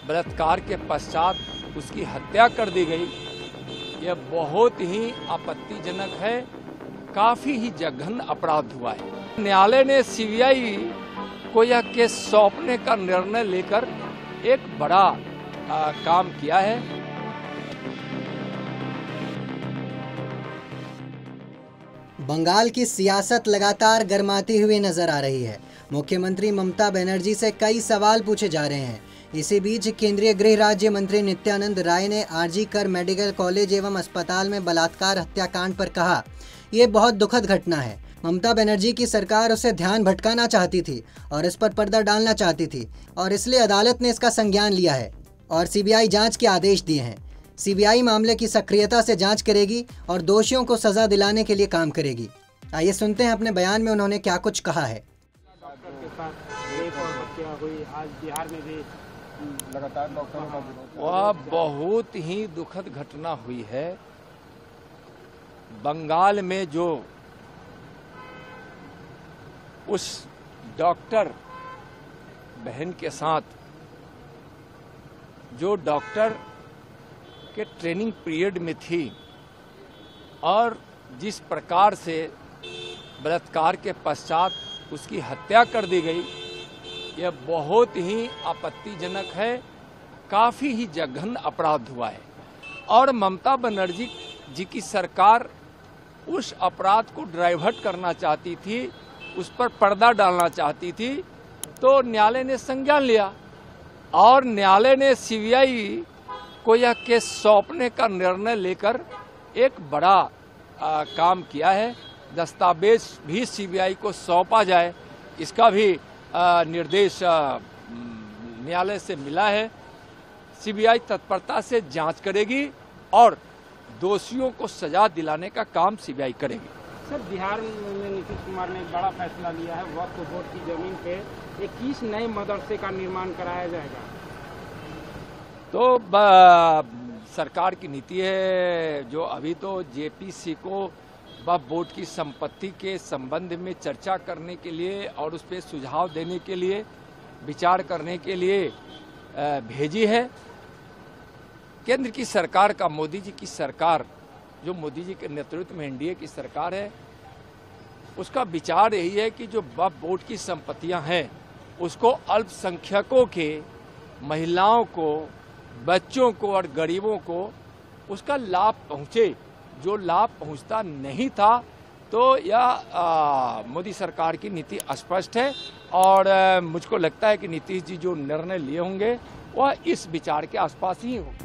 बलात्कार के पश्चात उसकी हत्या कर दी गई। यह बहुत ही आपत्तिजनक है, काफी ही जघन्य अपराध हुआ है। न्यायालय ने सीबीआई को यह केस सौंपने का निर्णय लेकर एक बड़ा काम किया है। बंगाल की सियासत लगातार गर्माती हुई नजर आ रही है। मुख्यमंत्री ममता बनर्जी से कई सवाल पूछे जा रहे हैं। इसी बीच केंद्रीय गृह राज्य मंत्री नित्यानंद राय ने आरजी कर मेडिकल कॉलेज एवं अस्पताल में बलात्कार हत्याकांड पर कहा, ये बहुत दुखद घटना है। ममता बनर्जी की सरकार उसे ध्यान भटकाना चाहती थी और इस पर पर्दा डालना चाहती थी और इसलिए अदालत ने इसका संज्ञान लिया है और सीबीआई जांच के आदेश दिए हैं। सीबीआई मामले की सक्रियता से जांच करेगी और दोषियों को सजा दिलाने के लिए काम करेगी। आइए सुनते हैं अपने बयान में उन्होंने क्या कुछ कहा है। आज बिहार में भी लगातार वह बहुत ही दुखद घटना हुई है। बंगाल में जो उस डॉक्टर बहन के साथ, जो डॉक्टर के ट्रेनिंग पीरियड में थी और जिस प्रकार से बलात्कार के पश्चात उसकी हत्या कर दी गई, यह बहुत ही आपत्तिजनक है, काफी ही जघन्य अपराध हुआ है। और ममता बनर्जी जी की सरकार उस अपराध को डाइवर्ट करना चाहती थी, उस पर पर्दा डालना चाहती थी, तो न्यायालय ने संज्ञान लिया और न्यायालय ने सीबीआई को यह केस सौंपने का निर्णय लेकर एक बड़ा काम किया है। दस्तावेज भी सीबीआई को सौंपा जाए, इसका भी निर्देश न्यायालय से मिला है। सीबीआई तत्परता से जांच करेगी और दोषियों को सजा दिलाने का काम सीबीआई करेगी। सर, बिहार में नीतीश कुमार ने एक बड़ा फैसला लिया है। वक्फ बोर्ड की जमीन पे 21 नए मदरसे का निर्माण कराया जाएगा। तो सरकार की नीति है, जो अभी तो जेपीसी को वक्फ बोर्ड की संपत्ति के संबंध में चर्चा करने के लिए और उस पर सुझाव देने के लिए, विचार करने के लिए भेजी है। केंद्र की सरकार का, मोदी जी की सरकार, जो मोदी जी के नेतृत्व में एनडीए की सरकार है, उसका विचार यही है कि जो वक्फ बोर्ड की संपत्तियां हैं उसको अल्पसंख्यकों के, महिलाओं को, बच्चों को और गरीबों को उसका लाभ पहुंचे। जो लाभ पहुंचता नहीं था, तो यह मोदी सरकार की नीति स्पष्ट है और मुझको लगता है कि नीतीश जी जो निर्णय लिए होंगे वह इस विचार के आसपास ही हो।